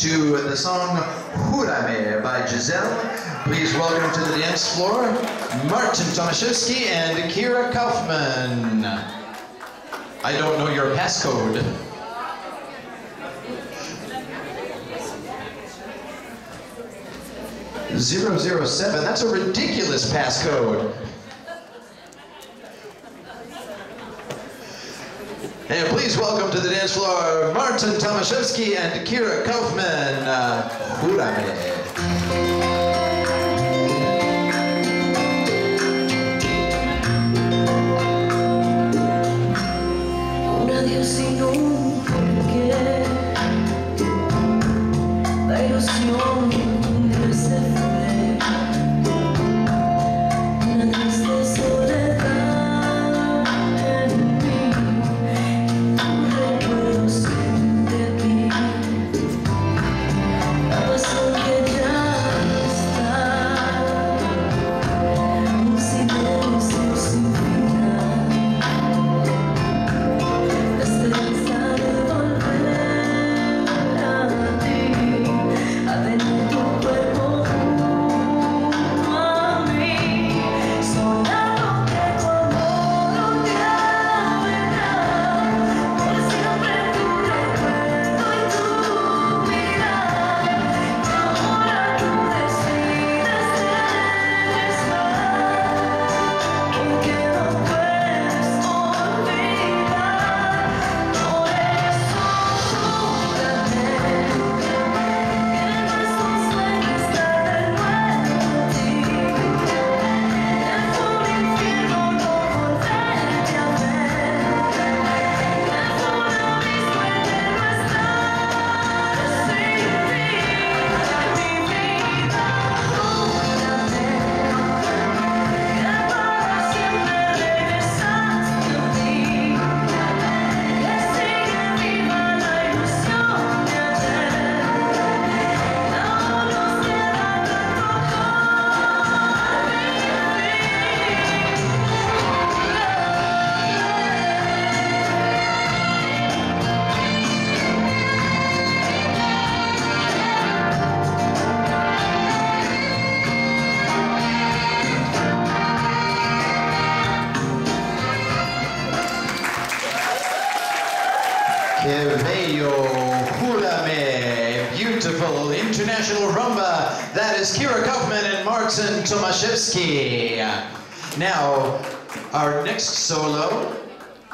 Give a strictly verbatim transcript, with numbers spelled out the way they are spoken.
to the song Júrame by Giselle. Please welcome to the dance floor Marcin Tomaszewski and Kira Kaufman. I don't know your passcode. zero zero seven, that's a ridiculous passcode. And please welcome to the dance floor Marcin Tomaszewski and Kira Kaufman. Uh, Júrame. Que bello, Júrame, beautiful international rumba. That is Kira Kaufman and Marcin Tomaszewski. Now, our next solo